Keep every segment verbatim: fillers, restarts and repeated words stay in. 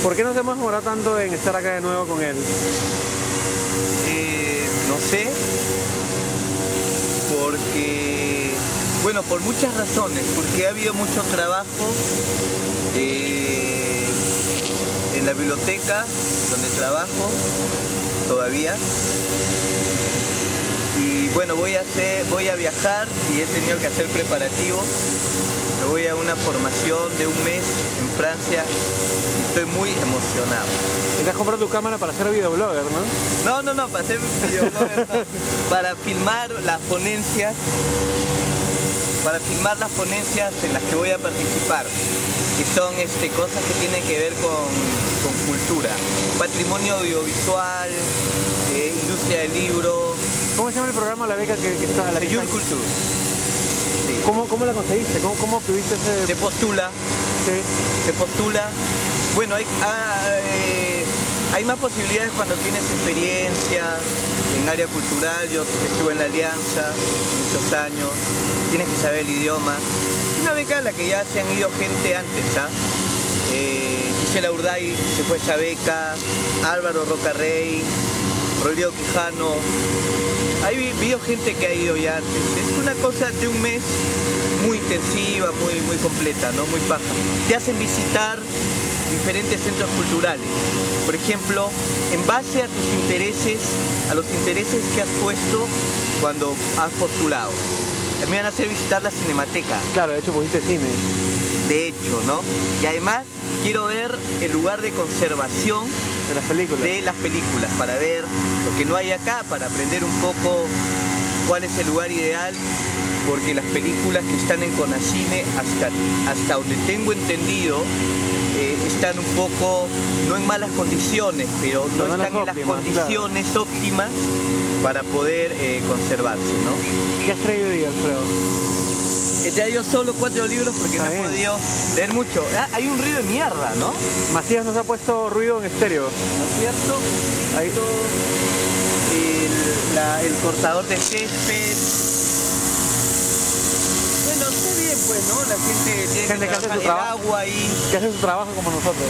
¿Por qué nos hemos demorado tanto en estar acá de nuevo con él? Eh, no sé, porque, bueno, por muchas razones, porque ha habido mucho trabajo eh, en la biblioteca donde trabajo todavía. Y bueno, voy a hacer, voy a viajar y he tenido que hacer preparativos. Me voy a una formación de un mes en Francia y estoy muy emocionado. ¿Te has comprado tu cámara para ser videoblogger, no? No, no, no, para ser videoblogger, no. Para filmar las ponencias, para filmar las ponencias en las que voy a participar, que son este, cosas que tienen que ver con, con cultura, patrimonio audiovisual, eh, industria del libro. ¿Cómo se llama el programa, la beca que, que está? La Séjour Culture. Sí. ¿Cómo, ¿Cómo la conseguiste? ¿Cómo, cómo obtuviste ese...? Se postula, Sí. se postula. Bueno, hay, ah, eh, hay más posibilidades cuando tienes experiencia en área cultural. Yo estuve en la Alianza muchos años, tienes que saber el idioma. Una beca a la que ya se han ido gente antes, ¿ah? Eh, Gisela Urday se fue a esa beca, Álvaro Rocarrey, Rodrigo Quijano. Hay habido gente que ha ido ya antes. Es una cosa de un mes muy intensiva, muy, muy completa, ¿no? Muy paja. Te hacen visitar diferentes centros culturales. Por ejemplo, en base a tus intereses, a los intereses que has puesto cuando has postulado. Me van a hacer visitar la Cinemateca. Claro, de hecho pusiste cine. De hecho, ¿no? Y además quiero ver el lugar de conservación De las películas. de las películas, para ver lo que no hay acá, para aprender un poco cuál es el lugar ideal, porque las películas que están en Conacine, hasta, hasta donde tengo entendido, eh, están un poco, no en malas condiciones, pero no, no están en las óptimas, condiciones claro. óptimas para poder eh, conservarse, ¿no? ¿Qué has traído hoy, Alfredo? He traído solo cuatro libros porque Está no he bien. podido leer mucho. Ah, hay un ruido de mierda, ¿no? Macías nos ha puesto ruido en estéreo. ¿No es cierto? Ahí. El, la- el cortador de césped. Bueno, está bien pues, ¿no? La gente tiene Gente que que hace trabajar su el trabajo. agua ahí, Que hace su trabajo como nosotros.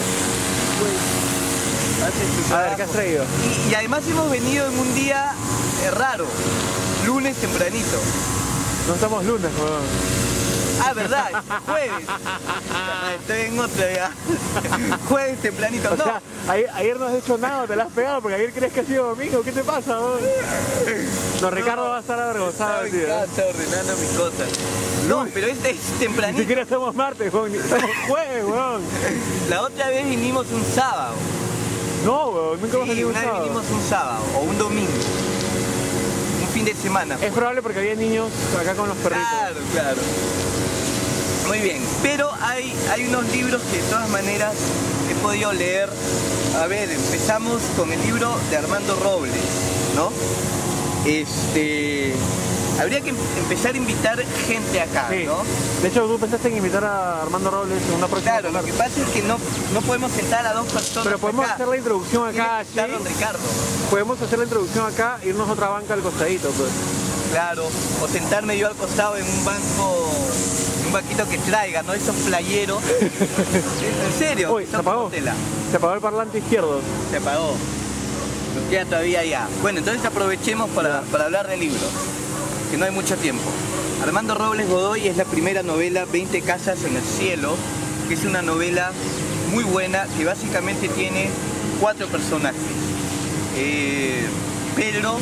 pues, hace su A ver, ¿qué has trabajo. traído? Y, y además hemos venido en un día eh, raro, lunes tempranito. No estamos lunes, weón. Ah, ¿verdad? Jueves. Estoy en otra ya. Jueves tempranito. O No, sea, ayer, ayer no has hecho nada, te la has pegado, porque ayer crees que ha sido domingo. ¿Qué te pasa, weón? No, Ricardo va a estar avergonzado, estaba en tío. casa ordenando mis cosas. No, pero este es Ni tempranito. siquiera estamos martes, weón. ni- Estamos jueves, weón. La otra vez vinimos un sábado. No, weón. Nunca hemos Sí, venido un una vez sábado. vinimos un sábado o un domingo. Un fin de semana. Es probable porque había niños acá con los perritos. Claro, claro. Muy bien, pero hay, hay unos libros que de todas maneras he podido leer. A ver, empezamos con el libro de Armando Robles, ¿no? Este... Habría que em- empezar a invitar gente acá, Sí. ¿no? De hecho, tú pensaste en invitar a Armando Robles en una próxima Claro, lo que conversa. pasa es que no, no podemos sentar a dos personas Pero podemos acá. hacer la introducción Tiene acá, que estar sí. don Ricardo. Podemos hacer la introducción acá e irnos a otra banca al costadito, pues. Claro, o sentarme yo al costado en un banco, un banquito que traiga, ¿no? Esos playeros. En serio, Uy, que se son apagó. como tela. Se apagó el parlante izquierdo. Se apagó. Nos queda todavía ya. Bueno, entonces aprovechemos para, para hablar del libro, que no hay mucho tiempo. Armando Robles Godoy es la primera novela, veinte casas en el cielo, que es una novela muy buena, que básicamente tiene cuatro personajes. Eh, Pedro,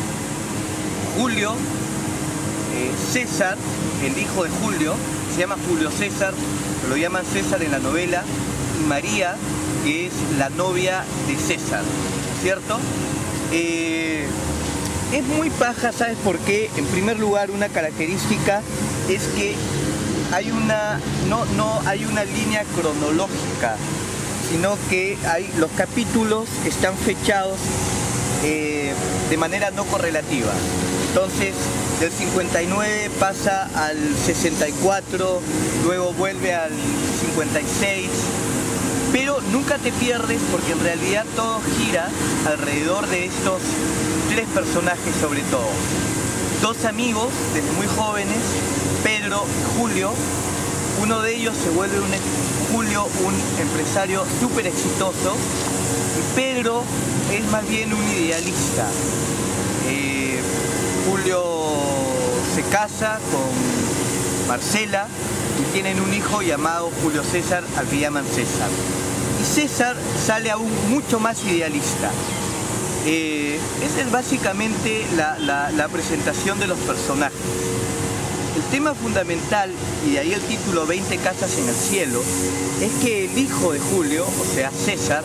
Julio, eh, César, el hijo de Julio, se llama Julio César, pero lo llaman César en la novela, y María, que es la novia de César, ¿cierto? Eh, es muy paja, ¿sabes por qué? En primer lugar, una característica es que hay una, no, no hay una línea cronológica, sino que hay, los capítulos están fechados eh, de manera no correlativa. Entonces, del cincuenta y nueve pasa al sesenta y cuatro, luego vuelve al cincuenta y seis, pero nunca te pierdes porque en realidad todo gira alrededor de estos tres personajes sobre todo. Dos amigos desde muy jóvenes, Pedro y Julio, Uno de ellos se vuelve un, Julio un empresario súper exitoso y Pedro es más bien un idealista. Eh, Julio se casa con Marcela y tienen un hijo llamado Julio César, al que llaman César. Y César sale aún mucho más idealista. Eh, esa es básicamente la, la, la presentación de los personajes. El tema fundamental, y de ahí el título veinte casas en el cielo, es que el hijo de Julio, o sea César,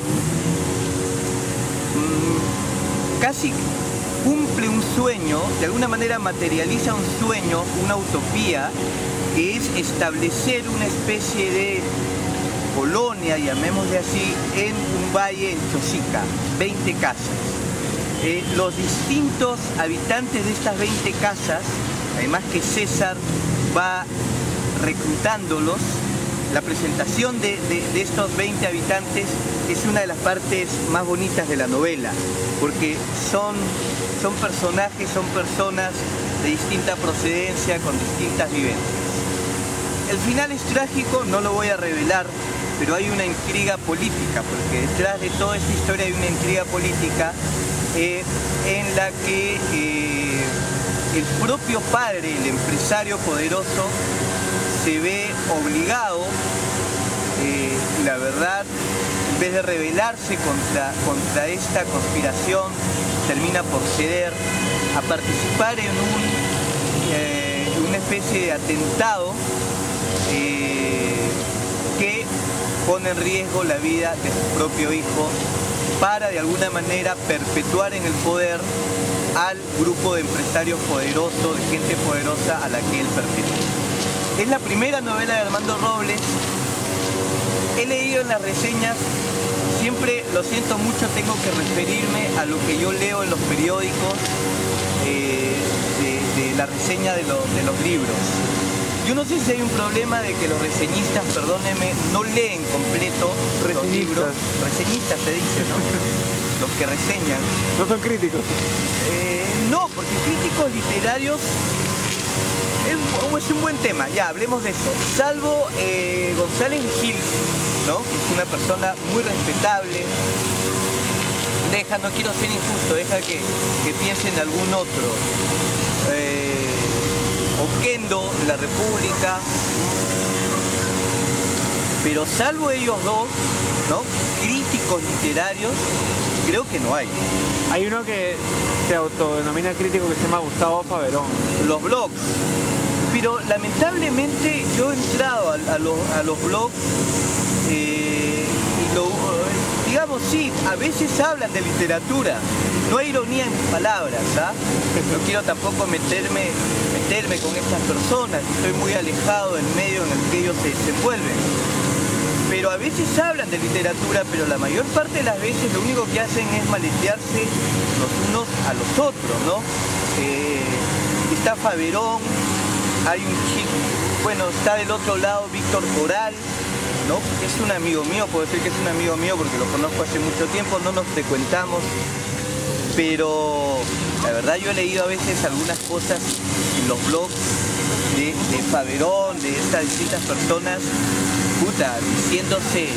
mmm, casi cumple un sueño, de alguna manera materializa un sueño, una utopía, que es establecer una especie de colonia, llamémosle así, en un valle en Chosica, veinte casas. Eh, los distintos habitantes de estas veinte casas, además que César va reclutándolos, la presentación de, de, de estos veinte habitantes es una de las partes más bonitas de la novela, porque son, son personajes, son personas de distinta procedencia, con distintas vivencias. El final es trágico, no lo voy a revelar, pero hay una intriga política, porque detrás de toda esta historia hay una intriga política eh, en la que eh, el propio padre, el empresario poderoso, se ve obligado, eh, la verdad, en vez de rebelarse contra, contra esta conspiración, termina por ceder a participar en un, eh, una especie de atentado eh, que pone en riesgo la vida de su propio hijo para de alguna manera perpetuar en el poder al grupo de empresarios poderosos, de gente poderosa a la que él pertenece. Es la primera novela de Armando Robles. He leído en las reseñas, siempre, lo siento mucho, tengo que referirme a lo que yo leo en los periódicos eh, de, de la reseña de, lo, de los libros. Yo no sé si hay un problema de que los reseñistas, perdónenme, no leen completo los libros. Reseñistas se dice, ¿no? Los que reseñan. ¿No son críticos? Eh, no, porque críticos literarios es, es un buen tema, ya, hablemos de eso. Salvo eh, González Gil, ¿no? Que es una persona muy respetable. Deja, no quiero ser injusto, deja que, que piense en algún otro. Eh, Oquendo de la República, pero salvo ellos dos, ¿no? Críticos literarios, creo que no hay. Hay uno que se autodenomina crítico que se llama Gustavo Faverón. Los blogs, pero lamentablemente yo he entrado a, a, los, a los blogs eh, y lo, digamos, sí, a veces hablan de literatura, no hay ironía en mis palabras, ¿ah? No quiero tampoco meterme, meterme con estas personas, estoy muy alejado del medio en el que ellos se desenvuelven. Pero a veces hablan de literatura, pero la mayor parte de las veces lo único que hacen es maletearse los unos a los otros, ¿no? Eh, está Faverón, hay un chico, bueno, está del otro lado Víctor Coral, ¿no? Es un amigo mío, puedo decir que es un amigo mío porque lo conozco hace mucho tiempo, no nos frecuentamos, pero la verdad yo he leído a veces algunas cosas en los blogs de, de Faverón, de estas distintas personas, puta, diciéndose,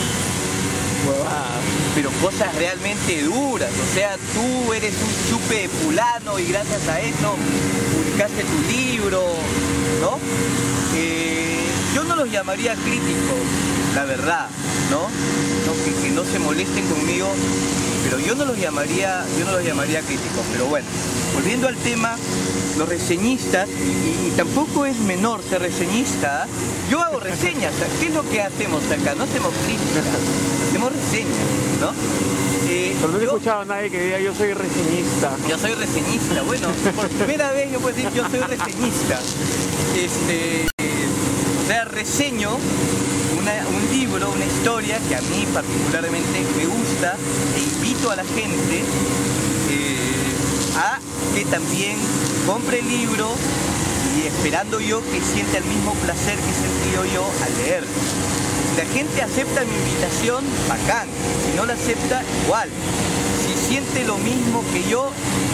pero cosas realmente duras, o sea, tú eres un chupe de fulano y gracias a eso publicaste tu libro, ¿no? Eh, yo no los llamaría críticos, la verdad, ¿no? No, que, que no se molesten conmigo, pero yo no los llamaría, yo no los llamaría críticos, pero bueno, volviendo al tema, los reseñistas, y, y tampoco es menor ser reseñista, yo hago reseñas, ¿qué es lo que hacemos acá? No hacemos críticas, hacemos reseñas, ¿no? Eh, Pero no he yo, escuchado a nadie que diga yo soy reseñista. Yo soy reseñista, bueno, por primera vez yo puedo decir yo soy reseñista. Este, eh, o sea, reseño una, un libro, una historia que a mí particularmente me gusta e invito a la gente eh, a que también compre el libro y esperando yo que sienta el mismo placer que he sentido yo al leer. Si la gente acepta mi invitación, bacán. Si no la acepta, igual. Si siente lo mismo que yo,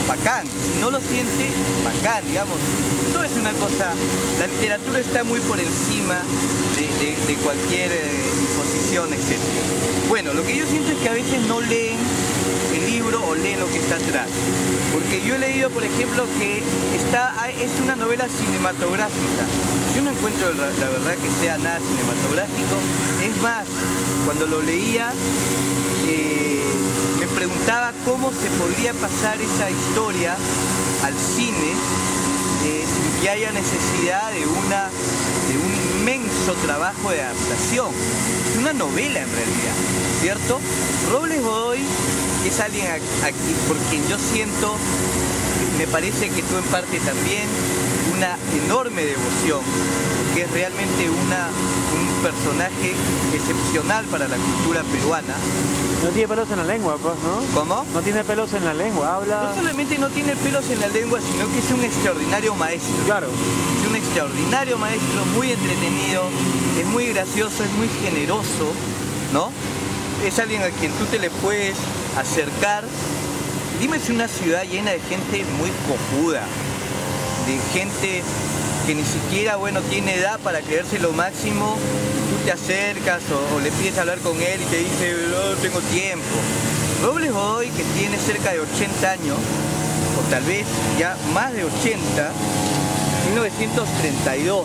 bacán. Si no lo siente, bacán, digamos. No es una cosa, la literatura está muy por encima de, de, de cualquier eh, imposición, etcétera. Bueno, lo que yo siento es que a veces no leen el libro o leen lo que está atrás. Porque yo he leído, por ejemplo, que está, es una novela cinematográfica. Yo no encuentro la, la verdad que sea nada cinematográfico. Es más, cuando lo leía, eh, me preguntaba cómo se podría pasar esa historia al cine eh, sin que haya necesidad de, una, de un inmenso trabajo de adaptación. Es una novela en realidad, ¿cierto? Robles Godoy es alguien aquí por quien yo siento, me parece que tú en parte también, una enorme devoción, que es realmente una, un personaje excepcional para la cultura peruana. No tiene pelos en la lengua, pues, ¿no? ¿Cómo? No tiene pelos en la lengua, habla... No solamente no tiene pelos en la lengua, sino que es un extraordinario maestro. Claro. Es un extraordinario maestro, muy entretenido, es muy gracioso, es muy generoso, ¿no? Es alguien a quien tú te le puedes acercar. Dime si una ciudad llena de gente muy cojuda, de gente que ni siquiera, bueno, tiene edad para creerse lo máximo, tú te acercas o, o le pides hablar con él y te dice, no tengo tiempo. Robles Godoy, que tiene cerca de ochenta años, o tal vez ya más de ochenta, mil novecientos treinta y dos.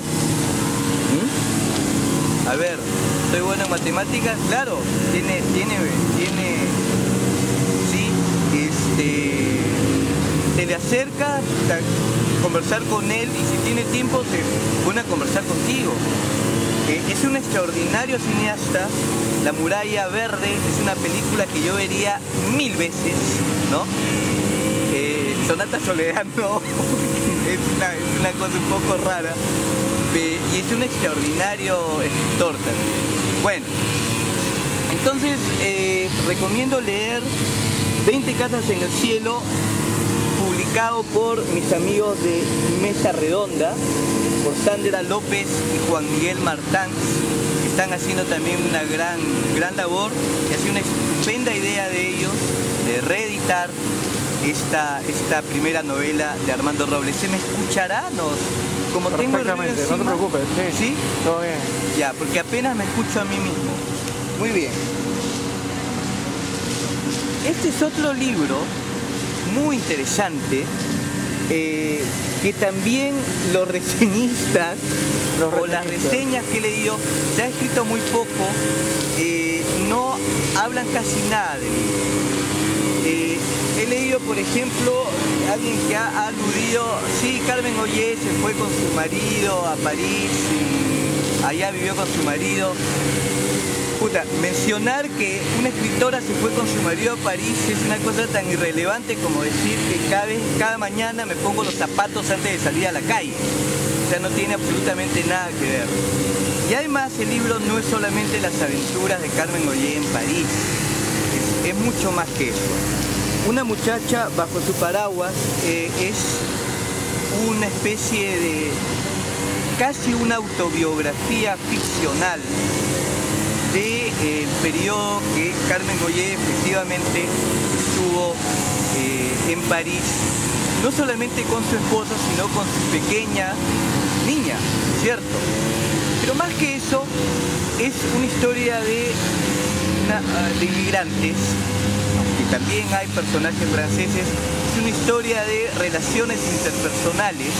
¿Mm? A ver, ¿soy bueno en matemáticas? Claro, tiene, tiene, tiene, sí, este, te le acercas a conversar con él y si tiene tiempo se pone a conversar contigo. Eh, es un extraordinario cineasta. La Muralla Verde es una película que yo vería mil veces, ¿no? Eh, Sonata Soledad no, es una, es una cosa un poco rara. Y es un extraordinario escritor también. Bueno, entonces eh, recomiendo leer veinte casas en el cielo, publicado por mis amigos de Mesa Redonda, por Sandra López y Juan Miguel Martán, que están haciendo también una gran, gran labor y ha sido una estupenda idea de ellos de reeditar esta, esta primera novela de Armando Robles. ¿Se me escuchará? Nos, como tengo el ruido encima, no te preocupes, sí, ¿sí? Todo bien. Ya, porque apenas me escucho a mí mismo. Muy bien. Este es otro libro muy interesante, eh, que también los reseñistas, los o las reseñas que he leído, se ha escrito muy poco, eh, no hablan casi nada de él. Eh, he leído, por ejemplo, alguien que ha, ha aludido, sí, Carmen Ollé se fue con su marido a París y allá vivió con su marido. Puta, mencionar que una escritora se fue con su marido a París es una cosa tan irrelevante como decir que cada vez, cada mañana me pongo los zapatos antes de salir a la calle. O sea, no tiene absolutamente nada que ver. Y además el libro no es solamente las aventuras de Carmen Ollé en París, es, es mucho más que eso. Una muchacha bajo su paraguas eh, es una especie de casi una autobiografía ficcional del de, eh, periodo que Carmen Ollé efectivamente estuvo eh, en París, no solamente con su esposo, sino con su pequeña niña, ¿cierto? Pero más que eso, es una historia de, una, de inmigrantes, aunque también hay personajes franceses, es una historia de relaciones interpersonales,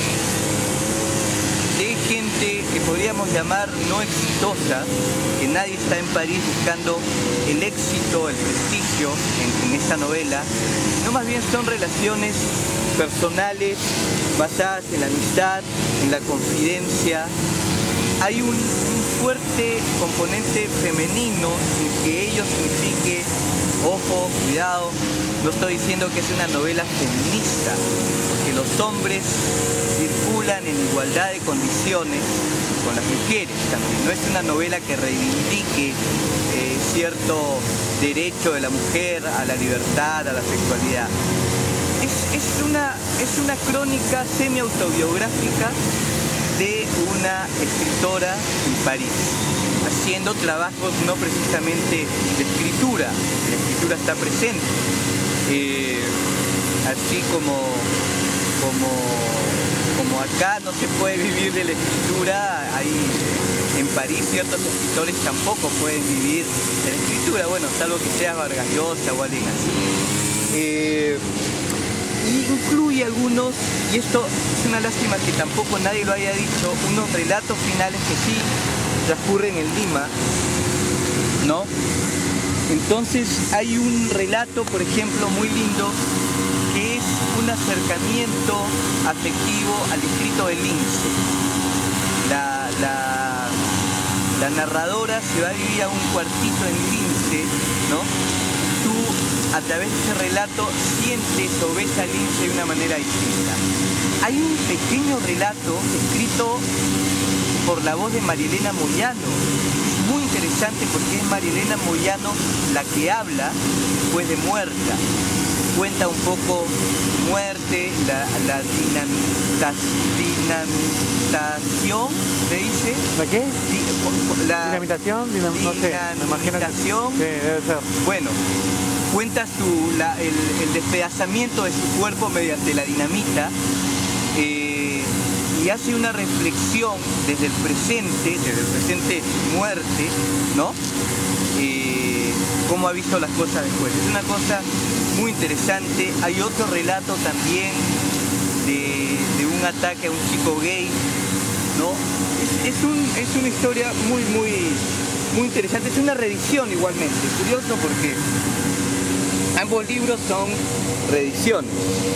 de gente que podríamos llamar no exitosa, que nadie está en París buscando el éxito, el prestigio en, en esta novela, no, más bien son relaciones personales basadas en la amistad, en la confidencia. Hay un, un fuerte componente femenino sin que ello signifique, ojo, cuidado, no estoy diciendo que es una novela feminista, que los hombres circulan en igualdad de condiciones con las mujeres también. No es una novela que reivindique eh, cierto derecho de la mujer a la libertad, a la sexualidad. Es, es, una, es una crónica semi-autobiográfica de una escritora en París, haciendo trabajos no precisamente de escritura, la escritura está presente. Eh, así como, como, como acá no se puede vivir de la escritura, hay, en París ciertos escritores tampoco pueden vivir de la escritura, bueno, salvo que sea Vargas Llosa o alguien así. Eh, y incluye algunos, y esto es una lástima que tampoco nadie lo haya dicho, unos relatos finales que sí transcurren en Lima, ¿no? Entonces hay un relato, por ejemplo, muy lindo, que es un acercamiento afectivo al distrito de Lince. La, la, la narradora se va a vivir a un cuartito en Lince, ¿no? Tú, a través de ese relato, sientes o ves a Lince de una manera distinta. Hay un pequeño relato escrito por la voz de María Elena Moyano. Es muy interesante porque es María Elena Moyano la que habla después de muerta. Cuenta un poco muerte, la, la dinamita, dinamitación, ¿se dice? ¿La qué? Di, la ¿Dinamitación? Dinam no sé, me imagino que sí, debe ser. Bueno, cuenta su, la, el, el despedazamiento de su cuerpo mediante la dinamita. Eh, y hace una reflexión desde el presente, desde el presente muerte, ¿no? Eh, cómo ha visto las cosas después. Es una cosa muy interesante. Hay otro relato también de, de un ataque a un chico gay, ¿no? Es, es, un, es una historia muy, muy, muy interesante. Es una reedición igualmente. Curioso porque ambos libros son reediciones.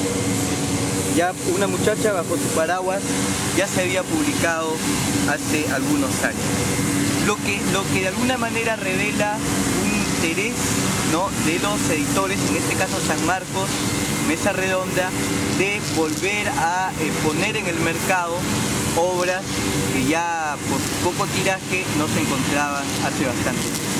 Ya una muchacha bajo su paraguas ya se había publicado hace algunos años. Lo que, lo que de alguna manera revela un interés, ¿no?, de los editores, en este caso San Marcos, Mesa Redonda, de volver a eh, poner en el mercado obras que ya por poco tiraje no se encontraban hace bastante tiempo.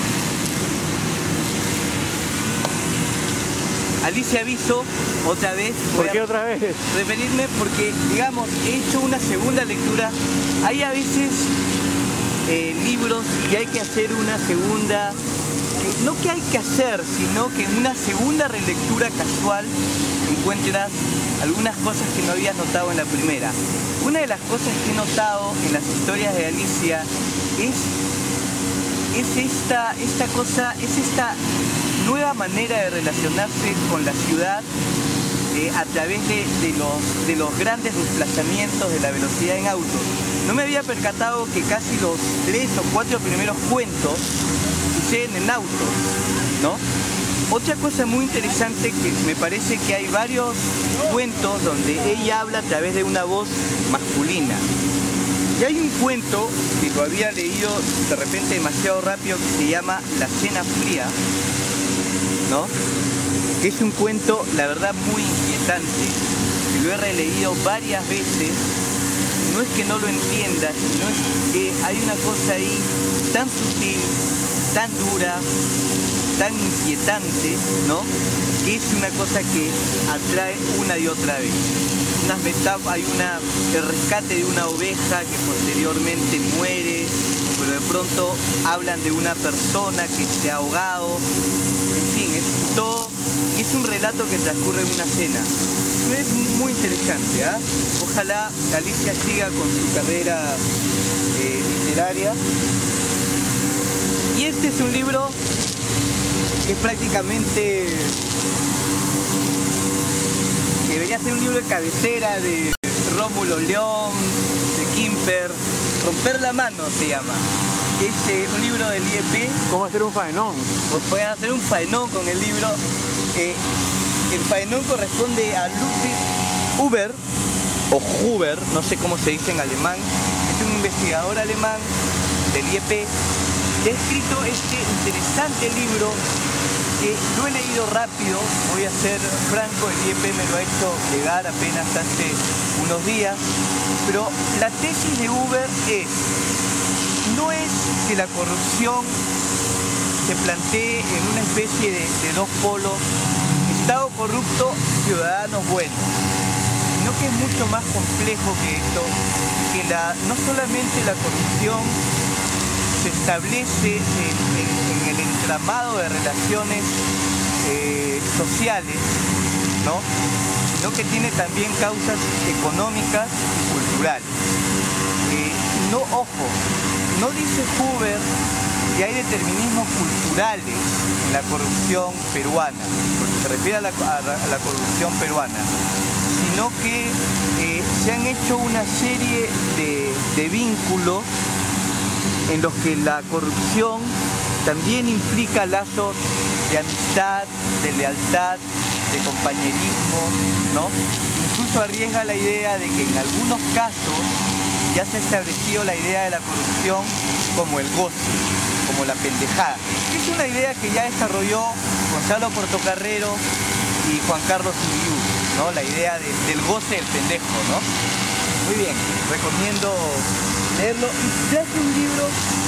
Alicia Aviso, otra vez. ¿Por qué otra vez? Referirme porque, digamos, he hecho una segunda lectura. Hay a veces eh, libros y hay que hacer una segunda, que, no que hay que hacer, sino que en una segunda relectura casual encuentras algunas cosas que no habías notado en la primera. Una de las cosas que he notado en las historias de Alicia es, es esta, esta cosa, es esta nueva manera de relacionarse con la ciudad eh, a través de, de, los, de los grandes desplazamientos de la velocidad en auto. No me había percatado que casi los tres o cuatro primeros cuentos suceden en autos, ¿no? Otra cosa muy interesante, que me parece que hay varios cuentos donde ella habla a través de una voz masculina. Y hay un cuento que lo había leído de repente demasiado rápido que se llama La Cena Fría, ¿no? Que es un cuento, la verdad, muy inquietante, que lo he releído varias veces. No es que no lo entienda, sino es que hay una cosa ahí tan sutil, tan dura, tan inquietante, ¿no?, que es una cosa que atrae una y otra vez. Unas metáforas, hay una, el rescate de una oveja que posteriormente muere, pero de pronto hablan de una persona que se ha ahogado. En fin, es todo, es un relato que transcurre en una cena. Es muy interesante, ¿eh? Ojalá Alicia siga con su carrera eh, literaria. Y este es un libro que es prácticamente, que debería ser un libro de cabecera de Rómulo León, de Quimper. Romper la mano se llama. Es eh, un libro del I E P. ¿Cómo hacer un faenón? Pues pueden hacer un faenón con el libro. Eh, el faenón corresponde a Ludwig Huber, o Huber, no sé cómo se dice en alemán. Es un investigador alemán del I E P que ha escrito este interesante libro que lo he leído rápido. Voy a ser franco, el I E P me lo ha hecho llegar apenas hace unos días, pero la tesis de Huber es: no es que la corrupción se plantee en una especie de, de dos polos, Estado corrupto, ciudadanos buenos, sino que es mucho más complejo que esto, que la, no solamente la corrupción se establece en, en, en el entramado de relaciones eh, sociales, ¿no? Sino que tiene también causas económicas y culturales. Eh, no, ojo, no dice Huber que hay determinismos culturales en la corrupción peruana, porque se refiere a la, a la, a la corrupción peruana, sino que eh, se han hecho una serie de, de vínculos en los que la corrupción también implica lazos de amistad, de lealtad, de compañerismo, ¿no? Incluso arriesga la idea de que en algunos casos ya se ha establecido la idea de la corrupción como el goce, como la pendejada. Es una idea que ya desarrolló Gonzalo Portocarrero y Juan Carlos Uriburu, ¿no? La idea de, del goce del pendejo, ¿no? Muy bien, recomiendo leerlo. Y traje un libro,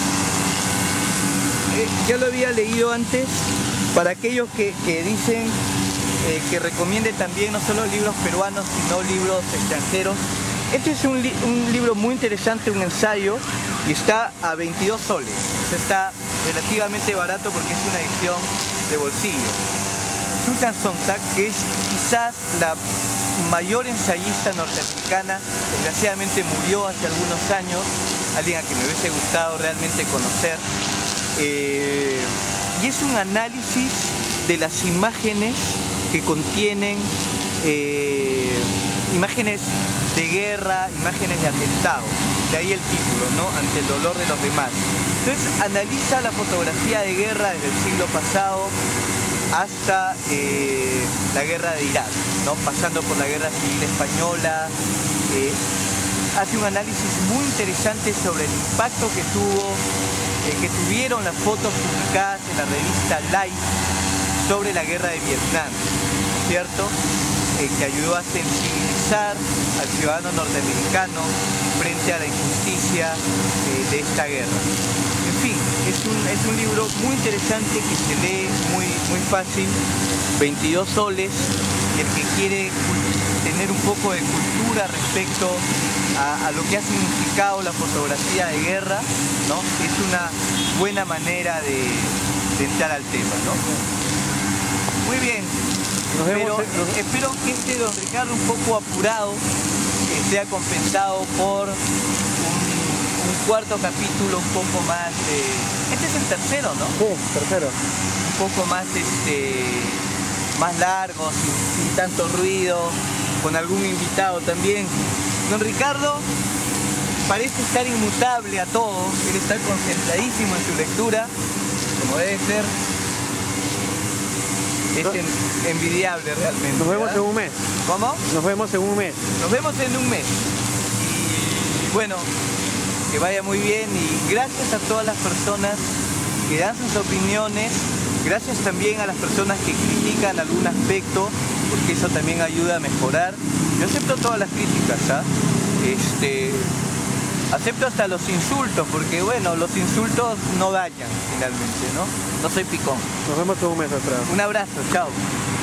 eh, ya lo había leído antes, para aquellos que, que dicen eh, que recomiende también no solo libros peruanos, sino libros extranjeros. Este es un, li un libro muy interesante, un ensayo, y está a veintidós soles. Está relativamente barato porque es una edición de bolsillo. Susan Sontag, que es quizás la mayor ensayista norteamericana, desgraciadamente murió hace algunos años, alguien a quien me hubiese gustado realmente conocer. Eh, y es un análisis de las imágenes que contienen eh, imágenes de guerra, imágenes de atentado, de ahí el título, ¿no? Ante el dolor de los demás. Entonces analiza la fotografía de guerra desde el siglo pasado hasta eh, la guerra de Irak, ¿no? Pasando por la guerra civil española. Eh, hace un análisis muy interesante sobre el impacto que tuvo, eh, que tuvieron las fotos publicadas en la revista Life sobre la guerra de Vietnam, ¿cierto? Eh, que ayudó a sensibilizar al ciudadano norteamericano frente a la injusticia eh, de esta guerra. En fin, es un, es un libro muy interesante que se lee muy, muy fácil, veintidós soles, y el que quiere tener un poco de cultura respecto a, a lo que ha significado la fotografía de guerra, ¿no? Es una buena manera de, de entrar al tema, ¿no? Muy bien. Nos vemos, Pero eh, nos... espero que este don Ricardo un poco apurado eh, sea compensado por un, un cuarto capítulo un poco más de... Este es el tercero, ¿no? Sí, tercero. Un poco más, este, más largo, sin, sin tanto ruido, con algún invitado también. Don Ricardo parece estar inmutable a todo, él está concentradísimo en su lectura, como debe ser. Es en, envidiable realmente. Nos vemos ¿verdad? en un mes. ¿Cómo? Nos vemos en un mes. Nos vemos en un mes. Y bueno, que vaya muy bien y gracias a todas las personas que dan sus opiniones, gracias también a las personas que critican algún aspecto, porque eso también ayuda a mejorar. Yo acepto todas las críticas, ¿ah? Este, acepto hasta los insultos, porque bueno, los insultos no dañan finalmente, ¿no? No soy picón. Nos vemos en un mes, Alfredo. Un abrazo, chao.